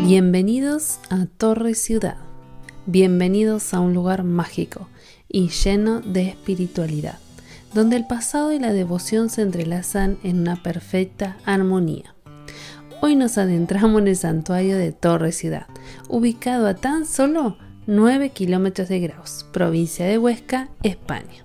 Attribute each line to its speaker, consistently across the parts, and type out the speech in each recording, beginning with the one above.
Speaker 1: Bienvenidos a Torre Ciudad, bienvenidos a un lugar mágico y lleno de espiritualidad, donde el pasado y la devoción se entrelazan en una perfecta armonía. Hoy nos adentramos en el santuario de Torre Ciudad, ubicado a tan solo 9 kilómetros de Graus, provincia de Huesca, España.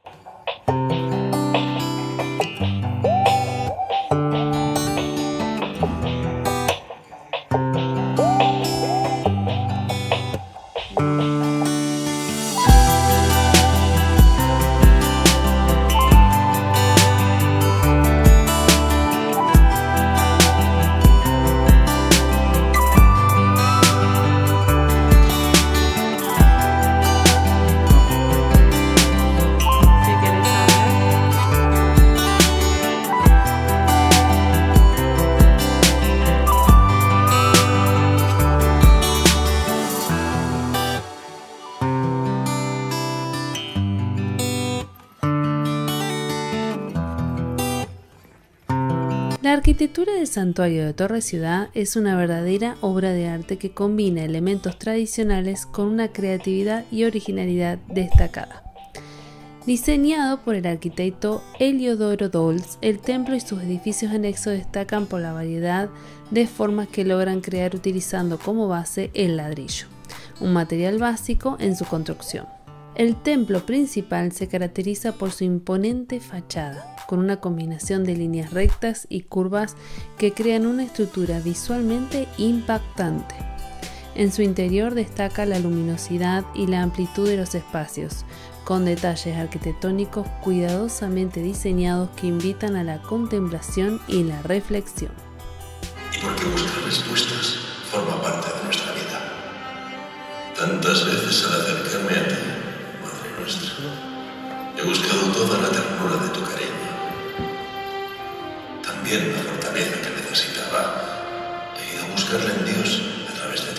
Speaker 1: La arquitectura del santuario de Torre Ciudad es una verdadera obra de arte que combina elementos tradicionales con una creatividad y originalidad destacada. Diseñado por el arquitecto Heliodoro Dols, el templo y sus edificios anexos destacan por la variedad de formas que logran crear utilizando como base el ladrillo, un material básico en su construcción. El templo principal se caracteriza por su imponente fachada, con una combinación de líneas rectas y curvas que crean una estructura visualmente impactante. En su interior destaca la luminosidad y la amplitud de los espacios, con detalles arquitectónicos cuidadosamente diseñados que invitan a la contemplación y la reflexión.
Speaker 2: Y porque buscar respuestas forma parte de nuestra vida. Tantas veces al acercarme a ti, he buscado toda la ternura de tu cariño, también la fortaleza que necesitaba. He ido a buscarla en Dios a través de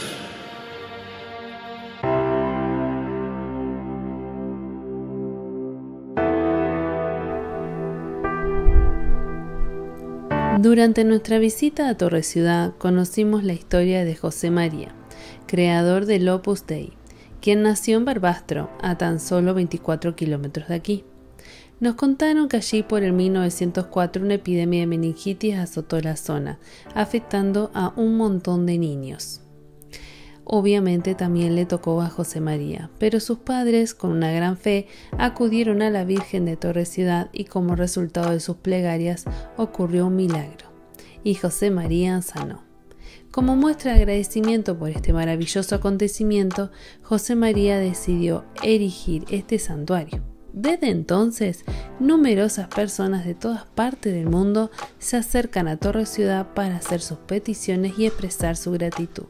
Speaker 2: ti.
Speaker 1: Durante nuestra visita a Torre Ciudad conocimos la historia de José María, creador del Opus Dei, quien nació en Barbastro, a tan solo 24 kilómetros de aquí. Nos contaron que allí por el 1904 una epidemia de meningitis azotó la zona, afectando a un montón de niños. Obviamente también le tocó a José María, pero sus padres, con una gran fe, acudieron a la Virgen de Torre Ciudad y como resultado de sus plegarias ocurrió un milagro, y José María sanó. Como muestra de agradecimiento por este maravilloso acontecimiento, José María decidió erigir este santuario. Desde entonces, numerosas personas de todas partes del mundo se acercan a Torre Ciudad para hacer sus peticiones y expresar su gratitud.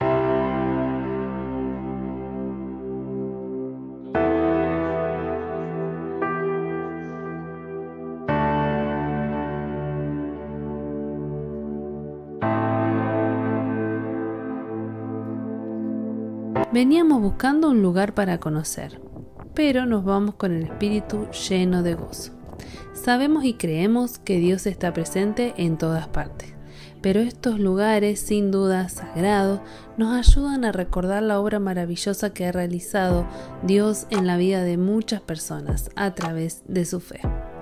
Speaker 1: Veníamos buscando un lugar para conocer, pero nos vamos con el espíritu lleno de gozo. Sabemos y creemos que Dios está presente en todas partes, pero estos lugares, sin duda sagrados, nos ayudan a recordar la obra maravillosa que ha realizado Dios en la vida de muchas personas a través de su fe.